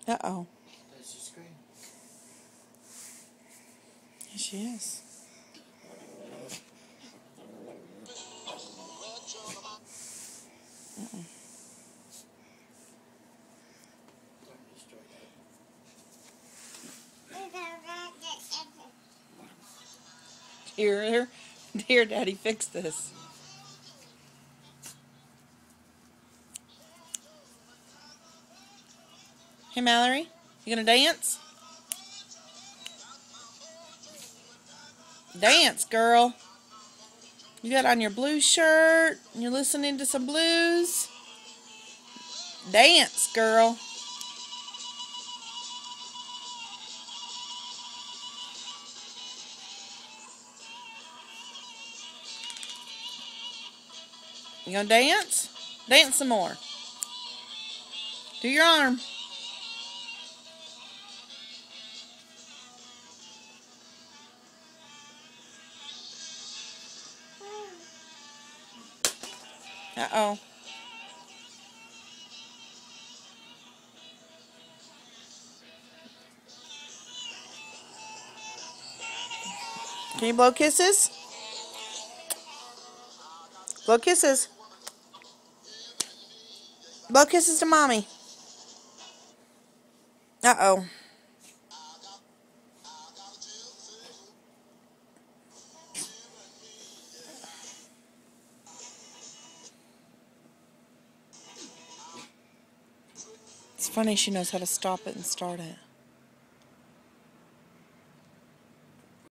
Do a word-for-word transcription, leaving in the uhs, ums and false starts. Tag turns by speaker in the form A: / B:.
A: Uh-oh.
B: Does she scream?
A: Here she is. Uh-uh. Here, here, Daddy, fix this. Hey, Mallory, you gonna dance? Dance, girl. You got on your blue shirt, and you're listening to some blues. Dance, girl. You gonna dance? Dance some more. Do your arm. Uh-oh. Can you blow kisses? Blow kisses. Blow kisses to Mommy. Uh-oh. It's funny she knows how to stop it and start it.